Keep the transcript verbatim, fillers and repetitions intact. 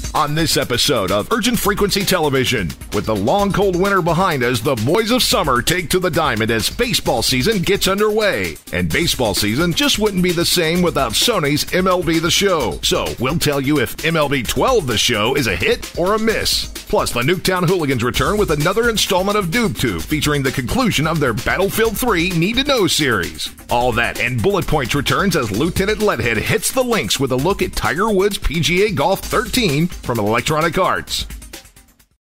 On this episode of Urgent Frequency Television, with the long cold winter behind us, the boys of summer take to the diamond as baseball season gets underway. And baseball season just wouldn't be the same without Sony's M L B The Show. So we'll tell you if M L B twelve The Show is a hit or a miss. Plus, the Nuketown Hooligans return with another installment of DoobTube featuring the conclusion of their Battlefield three Need to Know series. All that and Bullet Points returns as Lieutenant Leadhead hits the links with a look at Tiger Woods P G A Golf thirteen from Electronic Arts.